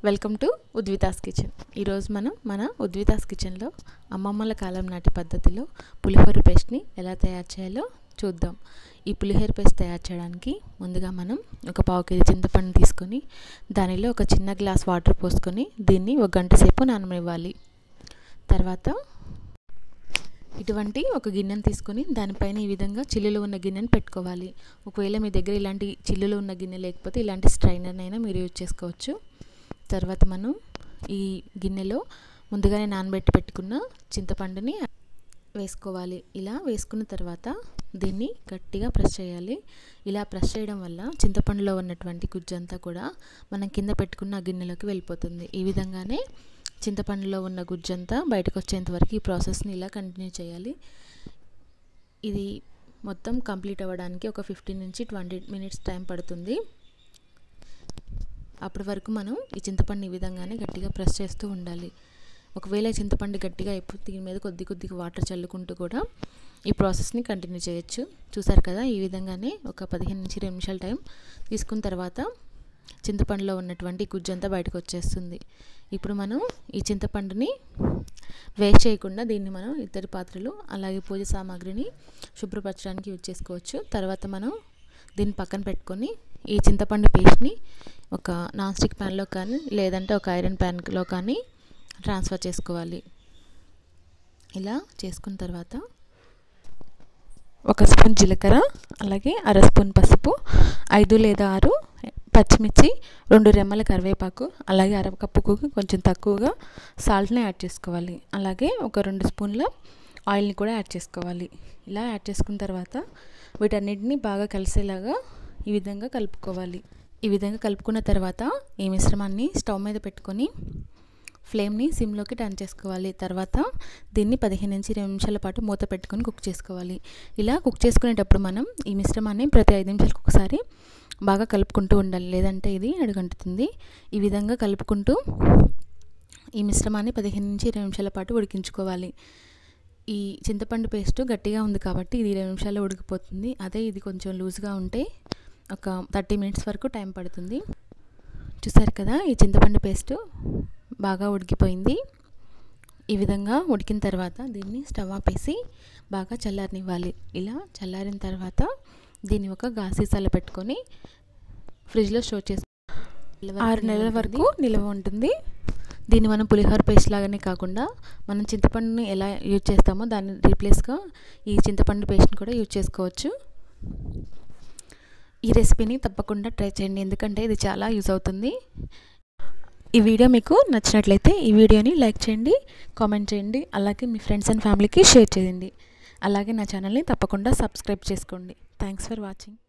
Welcome to ఉద్వితాస్ kitchen. ఈరోజు మనం మన ఉద్వితాస్ కిచెన్లో అమ్మమ్మల కాలం నాటి పద్ధతిలో పులిహోర పేస్ట్ని ఎలా తయారు చేయాలో చూద్దాం. ఈ పులిహోర పేస్ట్ తయారు చేయడానికి ముందుగా మనం ఒక పావు కేజీ చింతపండు తీసుకొని దానిలో ఒక చిన్న గ్లాస్ వాటర్ పోసుకొని దీన్ని ఒక గంట సేపు నాననివ్వాలి. తర్వాత ఇటువంటి ఒక గిన్నెను తీసుకొని దానిపైన ఈ విధంగా చిల్లులు ఉన్న గిన్నెను పెట్టుకోవాలి. ఒకవేళ మీ దగ్గర ఇలాంటి చిల్లులు ఉన్న గిన్నె లేకపోతే ఇలాంటి స్ట్రైనర్నైనా మీరు యూజ్ చేసుకోవచ్చు. తర్వాత మనం ఈ గిన్నెలో ముందుగానే నానబెట్టి పెట్టుకున్న చింతపండుని వేసుకోవాలి. ఇలా వేసుకున్న తర్వాత దీన్ని గట్టిగా ప్రెస్ చేయాలి. ఇలా ప్రెస్ చేయడం వల్ల చింతపండులో ఉన్నటువంటి గుజ్జంతా కూడా మనం కింద పెట్టుకున్న గిన్నెలోకి వెళ్ళిపోతుంది. ఈ విధంగానే చింతపండులో ఉన్న గుజ్జంతా బయటకు వచ్చేంత వరకు ఈ ప్రాసెస్ని ఇలా కంటిన్యూ చేయాలి. ఇది మొత్తం కంప్లీట్ అవ్వడానికి ఒక 15 నుంచి 20 మినిట్స్ టైం పడుతుంది. అప్పటి వరకు మనం ఈ చింతపండు ఈ విధంగానే గట్టిగా ప్రెస్ చేస్తూ ఉండాలి. ఒకవేళ చింతపండు గట్టిగా అయిపోతే దీని మీద కొద్దిగా వాటర్ చల్లుకుంటూ కూడా ఈ ప్రాసెస్ని కంటిన్యూ చేయొచ్చు. చూసారు కదా, ఈ విధంగానే ఒక 15 నుంచి 20 నిమిషాల టైం తీసుకున్న తర్వాత చింతపండులో ఉన్నటువంటి గుజ్జంతా బయటకు వచ్చేస్తుంది. ఇప్పుడు మనం ఈ చింతపండుని వేస్ట్ చేయకుండా దీన్ని మనం ఇతర పాత్రలు అలాగే పూజ సామాగ్రిని శుభ్రపరచడానికి యూజ్ చేసుకోవచ్చు. తర్వాత మనం దీన్ని పక్కన పెట్టుకొని ఈ చింతపండు పేస్ట్ని ఒక నాన్ స్టిక్ ప్యాన్లో కానీ లేదంటే ఒక ఐరన్ ప్యాన్లో కానీ ట్రాన్స్ఫర్ చేసుకోవాలి. ఇలా చేసుకున్న తర్వాత ఒక స్పూన్ జీలకర్ర, అలాగే అర స్పూన్ పసుపు, 5 లేదా 6 పచ్చిమిర్చి, 2 రెమ్మల కరివేపాకు, అలాగే అర కప్పుకు కొంచెం తక్కువగా సాల్ట్ని యాడ్ చేసుకోవాలి. అలాగే ఒక 2 స్పూన్ల ఆయిల్ని కూడా యాడ్ చేసుకోవాలి. ఇలా యాడ్ చేసుకున్న తర్వాత వీటన్నిటిని బాగా కలిసేలాగా ఈ విధంగా కలుపుకోవాలి. ఈ విధంగా కలుపుకున్న తర్వాత ఈ మిశ్రమాన్ని స్టవ్ మీద పెట్టుకొని ఫ్లేమ్ని సిమ్లోకి టర్న్ చేసుకోవాలి. తర్వాత దీన్ని 15 నుంచి 20 నిమిషాల పాటు మూత పెట్టుకొని కుక్ చేసుకోవాలి. ఇలా కుక్ చేసుకునేటప్పుడు మనం ఈ మిశ్రమాన్ని ప్రతి 5 నిమిషాలకు ఒకసారి బాగా కలుపుకుంటూ ఉండాలి, లేదంటే ఇది అడుగంటుతుంది. ఈ విధంగా కలుపుకుంటూ ఈ మిశ్రమాన్ని 15 నుంచి 20 నిమిషాల పాటు ఉడికించుకోవాలి. ఈ చింతపండు పేస్ట్ గట్టిగా ఉంది కాబట్టి ఇది 20 నిమిషాల్లో ఉడికిపోతుంది. అదే ఇది కొంచెం లూజ్గా ఉంటే ఒక 30 మినిట్స్ వరకు టైం పడుతుంది. చూసారు కదా, ఈ చింతపండు పేస్ట్ బాగా ఉడికిపోయింది. ఈ విధంగా ఉడికిన తర్వాత దీన్ని స్టవ్ ఆపేసి బాగా చల్లారనివ్వాలి. ఇలా చల్లారిన తర్వాత దీన్ని ఒక గాజు సీసాలో పెట్టుకొని ఫ్రిడ్జ్లో స్టోర్ చేసి 6 నెలల వరకు నిల్వ ఉంటుంది. దీన్ని మనం పులిహోర పేస్ట్ లాగానే కాకుండా మనం చింతపండుని ఎలా యూజ్ చేస్తామో దాన్ని రీప్లేస్గా ఈ చింతపండు పేస్ట్ని కూడా యూజ్ చేసుకోవచ్చు. ఈ రెసిపీని తప్పకుండా ట్రై చేయండి, ఎందుకంటే ఇది చాలా యూజ్ అవుతుంది. ఈ వీడియో మీకు నచ్చినట్లయితే ఈ వీడియోని లైక్ చేయండి, కామెంట్ చేయండి, అలాగే మీ ఫ్రెండ్స్ అండ్ ఫ్యామిలీకి షేర్ చేయండి. అలాగే నా ఛానల్ని తప్పకుండా సబ్స్క్రైబ్ చేసుకోండి. Thanks for watching.